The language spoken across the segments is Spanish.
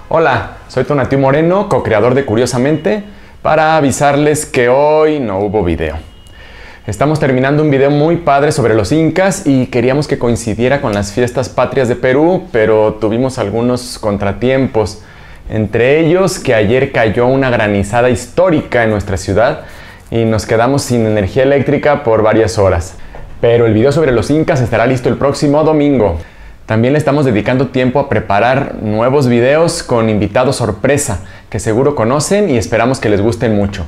Hola, soy Tonatiuh Moreno, co-creador de Curiosamente, para avisarles que hoy no hubo video. Estamos terminando un video muy padre sobre los incas y queríamos que coincidiera con las fiestas patrias de Perú, pero tuvimos algunos contratiempos. Entre ellos que ayer cayó una granizada histórica en nuestra ciudad y nos quedamos sin energía eléctrica por varias horas. Pero el video sobre los incas estará listo el próximo domingo. También le estamos dedicando tiempo a preparar nuevos videos con invitados sorpresa que seguro conocen y esperamos que les gusten mucho.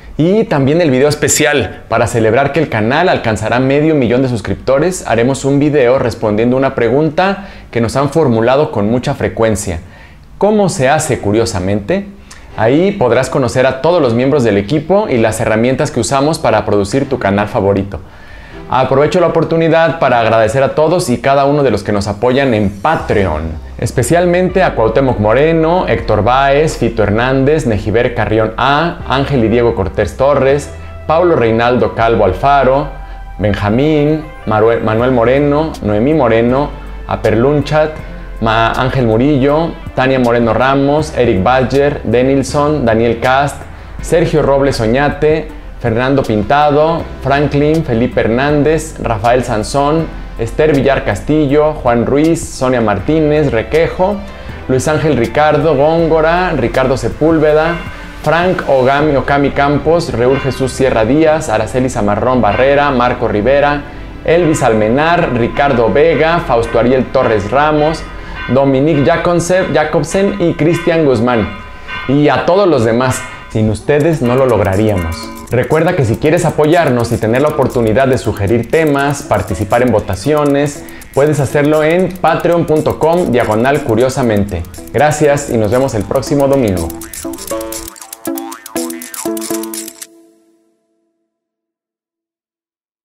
Y también el video especial, para celebrar que el canal alcanzará 500,000 de suscriptores, haremos un video respondiendo una pregunta que nos han formulado con mucha frecuencia. ¿Cómo se hace Curiosamente? Ahí podrás conocer a todos los miembros del equipo y las herramientas que usamos para producir tu canal favorito. Aprovecho la oportunidad para agradecer a todos y cada uno de los que nos apoyan en Patreon, especialmente a Cuauhtémoc Moreno, Héctor Báez, Fito Hernández, Nejiber Carrión A, Ángel y Diego Cortés Torres, Paulo Reinaldo Calvo Alfaro, Benjamín, Manuel Moreno, Noemí Moreno, Aperlunchat, Ángel Murillo, Tania Moreno Ramos, Eric Badger, Denilson, Daniel Cast, Sergio Robles Oñate, Fernando Pintado, Franklin, Felipe Hernández, Rafael Sansón, Esther Villar Castillo, Juan Ruiz, Sonia Martínez, Requejo, Luis Ángel Ricardo Góngora, Ricardo Sepúlveda, Frank Okami Campos, Raúl Jesús Sierra Díaz, Araceli Zamarrón Barrera, Marco Rivera, Elvis Almenar, Ricardo Vega, Fausto Ariel Torres Ramos, Dominique Jacobsen y Cristian Guzmán. Y a todos los demás, sin ustedes no lo lograríamos. Recuerda que si quieres apoyarnos y tener la oportunidad de sugerir temas, participar en votaciones, puedes hacerlo en patreon.com/curiosamente. Gracias y nos vemos el próximo domingo.